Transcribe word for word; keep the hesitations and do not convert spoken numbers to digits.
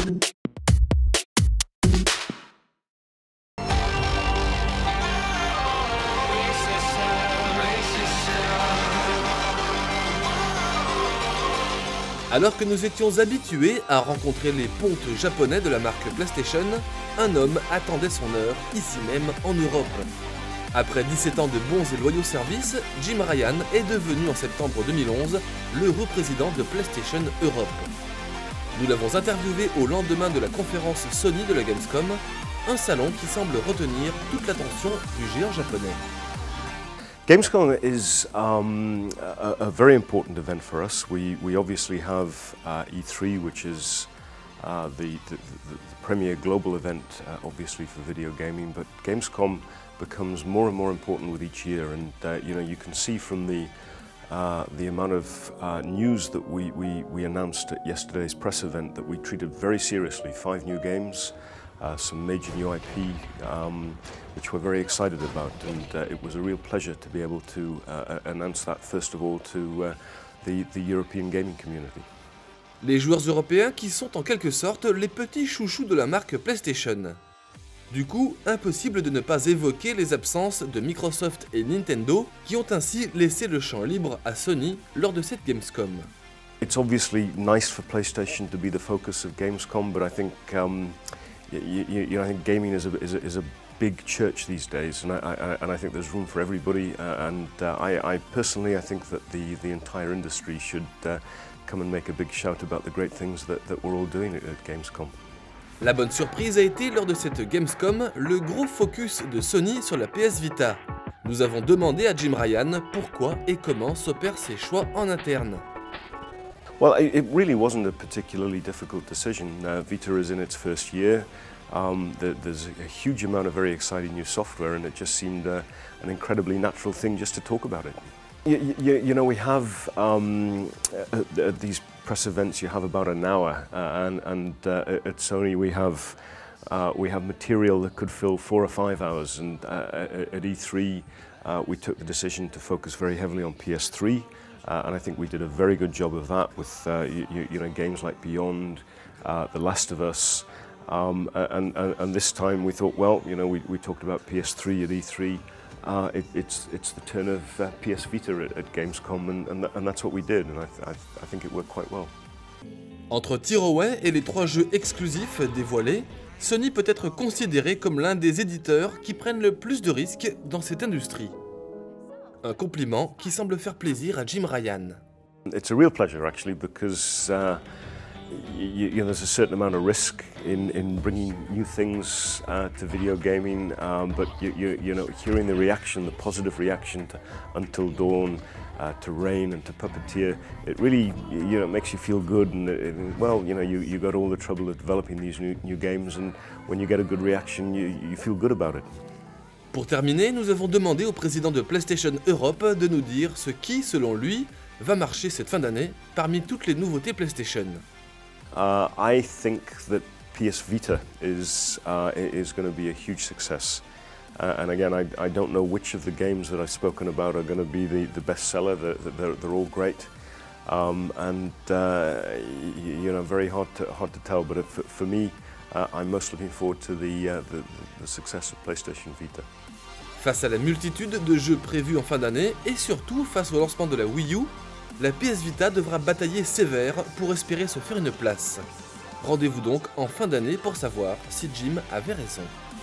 Alors que nous étions habitués à rencontrer les pontes japonais de la marque PlayStation, un homme attendait son heure, ici même en Europe. Après dix-sept ans de bons et loyaux services, Jim Ryan est devenu en septembre deux mille onze l'heureux président de PlayStation Europe. Nous l'avons interviewé au lendemain de la conférence Sony de la Gamescom, un salon qui semble retenir toute l'attention du géant japonais. Gamescom is um, a, a very important event for us. We, we obviously have uh, E three, which is uh, the, the, the premier global event, uh, obviously for video gaming, but Gamescom becomes more and more important with each year, and uh, you know, you can see from the, uh, the amount of uh, news that we, we, we announced at yesterday's press event that we treated very seriously. Five new games, Uh, some major new I P, um, which we're very excited about, and uh, it was a real pleasure to be able to uh, announce that first of all to uh, the, the European gaming community. Les joueurs européens qui sont en quelque sorte les petits chouchous de la marque PlayStation. Du coup, impossible de ne pas évoquer les absences de Microsoft et Nintendo qui ont ainsi laissé le champ libre à Sony lors de cette Gamescom. It's obviously nice for PlayStation to be the focus of Gamescom, but I think um, You, you, you know, I think gaming is a, is a, is a big church these days, and I, I, and I think there's room for everybody. Uh, and uh, I, I personally, I think that the, the entire industry should uh, come and make a big shout about the great things that, that we're all doing at, at Gamescom. La bonne surprise a été lors de cette Gamescom le gros focus de Sony sur la P S Vita. Nous avons demandé à Jim Ryan pourquoi et comment s'opèrent ses choix en interne. Well, it really wasn't a particularly difficult decision. Uh, Vita is in its first year. Um, there's a huge amount of very exciting new software, and it just seemed uh, an incredibly natural thing just to talk about it. You, you, you know, we have um, at, at these press events, you have about an hour, uh, and, and uh, at Sony we have uh, we have material that could fill four or five hours. And uh, at E three, uh, we took the decision to focus very heavily on P S three. Uh, and I think we did a very good job of that with uh, you, you know, games like Beyond, uh, The Last of Us, um, and, and, and this time we thought, well, you know, we, we talked about P S three at E three, uh, it, it's, it's the turn of uh, P S Vita at, at Gamescom, and, and, and that's what we did, and I, I, I think it worked quite well. Entre Tearaway et les trois jeux exclusifs dévoilés, Sony peut être considéré comme l'un des éditeurs qui prennent le plus de risques dans cette industrie. Un compliment qui semble faire plaisir à Jim Ryan. It's a real pleasure actually, because uh, you, you know, there's a certain amount of risk in, in bringing new things uh, to video gaming, um, but you, you, you know, hearing the reaction, the positive reaction to Until Dawn, uh, to Rain and to Puppeteer, it really, you know, makes you feel good, and, and well, you know, you, you got all the trouble of developing these new, new games, and when you get a good reaction, you, you feel good about it. Pour terminer, nous avons demandé au président de PlayStation Europe de nous dire ce qui, selon lui, va marcher cette fin d'année parmi toutes les nouveautés PlayStation. Uh, I think that P S Vita is, uh, is going to be a huge success. Uh, and again, I, I don't know which of the games that I've spoken about are going to be the, the best seller. They're, they're, they're all great. Um, and, uh, you know, very hard to, hard to tell. But for, for me, uh, I'm most looking forward to the, uh, the, the success of PlayStation Vita. Face à la multitude de jeux prévus en fin d'année, et surtout face au lancement de la Wii U, la P S Vita devra batailler sévère pour espérer se faire une place. Rendez-vous donc en fin d'année pour savoir si Jim avait raison.